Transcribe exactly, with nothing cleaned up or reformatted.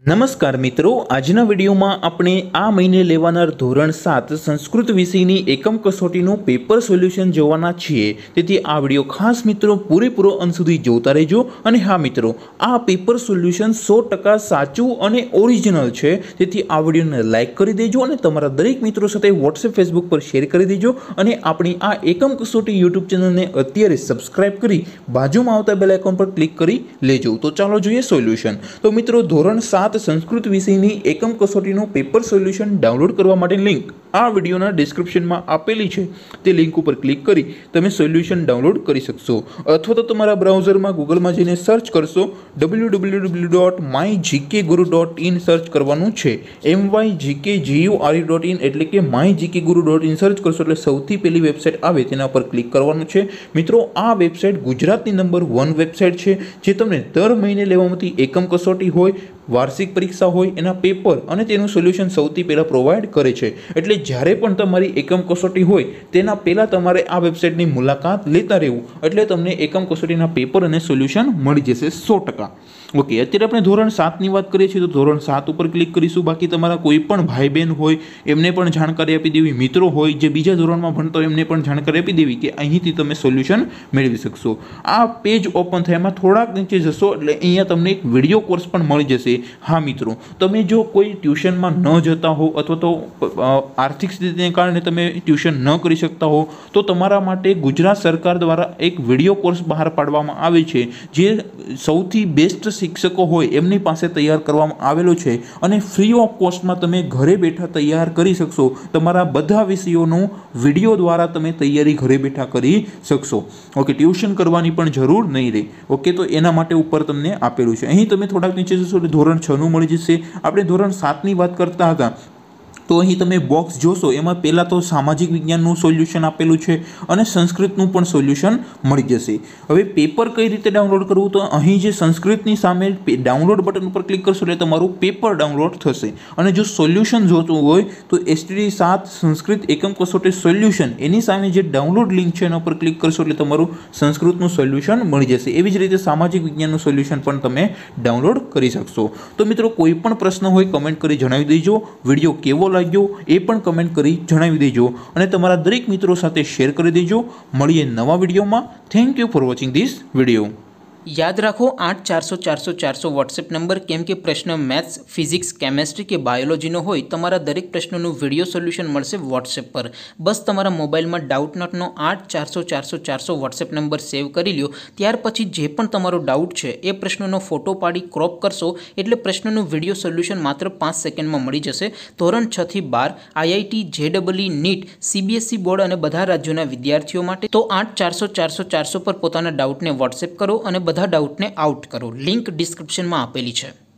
नमस्कार मित्रों, आजना विडियो में अपने आ महीने लेवानार धोरण सात संस्कृत विषयनी एकम कसोटीनुं पेपर सोल्यूशन जोवाना छीए। तेथी आ विडियो खास मित्रों पूरेपूरो अंत सुधी जोता रहेजो। अने हाँ मित्रों, आ पेपर सोल्यूशन सौ टका साचुं अने ओरिजिनल छे। तेथी आ विडियोने लाइक करी देजो अने तमारा दरेक मित्रों साथे व्हाट्सएप फेसबुक पर शेर करी देजो। अने आपणी आ एकम कसोटी यूट्यूब चेनलने अत्यारे सब्सक्राइब करी बाजुमां आवता बेल आइकन पर क्लिक करी लेजो। तो चालो जोईए सोल्यूशन। तो मित्रों, धोरण सात संस्कृत विषयनी एकम कसोटीनुं पेपर सोल्यूशन डाउनलॉड करवा माटेनी लिंक आ विडियोना डिस्क्रिप्शनमां आपेली छे। ते लिंक पर क्लिक करी तमे सोल्यूशन डाउनलॉड करी शकशो। अथवा तो तमारा ब्राउझरमां गूगलमां जईने सर्च करशो W W W dot my G K guru dot in search करवानुं छे। M Y G K G U R E dot in एटले के my G K guru dot in search करशो એટલે સૌથી પહેલી વેબસાઇટ આવે તેના પર ક્લિક કરવાનું છે। મિત્રો, આ વેબસાઇટ ગુજરાતની નંબર वन વેબસાઇટ છે જે તમને દર મહિને લેવામાંથી એકમ કસોટી હોય, વાર્ષિક પરીક્ષા હોય એના પેપર અને તેનું સોલ્યુશન સૌથી પહેલાં પ્રોવાઈડ કરે છે। એટલે જ્યારે પણ તમારી એકમ કસોટી હોય તેના પહેલાં તમારે આ વેબસાઇટની મુલાકાત લેતા રહેવું, એટલે તમને એકમ કસોટીના પેપર અને સોલ્યુશન મળી જશે સો ટકા। ઓકે, અત્યારે આપણે ધોરણ સાતની વાત કરીએ છીએ તો ધોરણ સાત ઉપર ક્લિક કરીશું। બાકી તમારા કોઈ પણ ભાઈ બહેન હોય એમને પણ જાણકારી આપી દેવી, મિત્રો હોય જે બીજા ધોરણમાં ભણતા હોય એમને પણ જાણકારી આપી દેવી કે અહીંથી તમે સોલ્યુશન મેળવી શકશો। આ પેજ ઓપન થાય એમાં થોડાક નીચે જશો એટલે અહીંયા તમને એક વિડીયો કોર્સ પણ મળી જશે। हाँ मित्रों, तमे जो कोई ट्यूशन में न जाता हो अथवा तो आर्थिक स्थिति ने कारण तमे ट्यूशन न करी सकता हो तो तमारा माटे गुजरात सरकार द्वारा एक विडियो कोर्स बहार पाडवामां आवे छे जे सौथी बेस्ट शिक्षको होय एमनी पासे तैयार करवामां आवेलो छे अने फ्री ऑफ कॉस्ट में तमे घरे बैठा तैयार करी शकशो। तमारा बधा विषयोनो विडियो द्वारा तमे तैयारी घरे बैठा करी शकशो। ओके, ट्यूशन करवानी पण जरूर नहीं रहे। ओके, तो एना माटे उपर तमने आपेलुं छे। અહીં તમે થોડાક નીચે જશો એટલે ધોરણ છ નું મળી જશે। આપણે ધોરણ સાતની વાત કરતા હતા તો અહીં તમે બોક્સ જોશો એમાં પહેલાં તો સામાજિક વિજ્ઞાનનું સોલ્યુશન આપેલું છે અને સંસ્કૃતનું પણ સોલ્યુશન મળી જશે। હવે પેપર કઈ રીતે ડાઉનલોડ કરવું, તો અહીં જે સંસ્કૃતની સામે ડાઉનલોડ બટન ઉપર ક્લિક કરશો એટલે તમારું પેપર ડાઉનલોડ થશે। અને જો સોલ્યુશન જોતું હોય તો એસટીડી સાત સંસ્કૃત એકમ કસોટી સોલ્યુશન એની સામે જે ડાઉનલોડ લિંક છે એના ઉપર ક્લિક કરશો એટલે તમારું સંસ્કૃતનું સોલ્યુશન મળી જશે। એવી જ રીતે સામાજિક વિજ્ઞાનનું સોલ્યુશન પણ તમે ડાઉનલોડ કરી શકશો। તો મિત્રો, કોઈ પણ પ્રશ્ન હોય કમેન્ટ કરી જણાવી દેજો। વિડીયો કેવો લાગ્યો એ પણ કમેન્ટ કરી જણાવી દેજો અને તમારા દરેક મિત્રો સાથે શેર કરી દેજો। મળીએ નવા વિડીયોમાં। Thank you for watching this video. याद रखो आठ चार सौ चार सौ चार सौ वॉट्सएप नंबर केम के प्रश्न मैथ्स, फिजिक्स, केमिस्ट्री के बायोलॉजी नो होय तमारा दरेक प्रश्नों विडियो सोल्यूशन मळशे वॉट्सएप पर। बस तमारा मोबाइल में डाउट नॉटनो आठ चार सौ चार सौ चार सौ वॉट्सएप नंबर सेव करी लो। त्यार पछी जे पण तमारो डाउट छे ए प्रश्नों फोटो पाड़ी क्रॉप करशो एटले प्रश्नों विडियो सोल्यूशन मात्र पांच सेकंड में मळी जशे। धोरण छ थी बार आईआईटी, जेडबलई, नीट, सीबीएसई बोर्ड और बधा राज्यों विद्यार्थीओ माटे तो आठ चार सौ चार सौ चार सौ पर पोताना डाउट ने वॉट्सएप करो और બધા ડાઉટને આઉટ કરો। લિંક ડિસ્ક્રિપ્શનમાં આપેલી છે।